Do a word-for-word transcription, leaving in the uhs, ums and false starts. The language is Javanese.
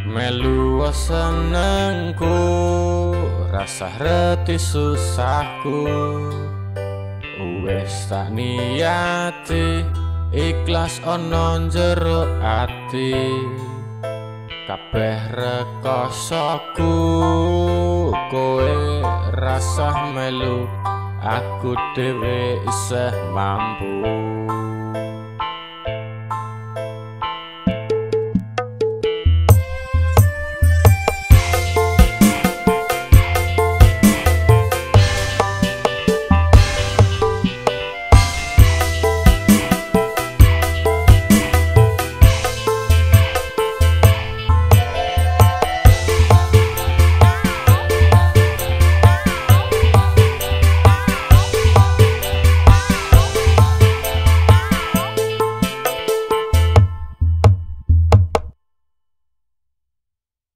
Melu senengku, rasah reti susahku. Wes tak niati, ikhlas ana njero ati. Kabeh rekosoku, kowe rasah melu, aku dhewe isih mampu.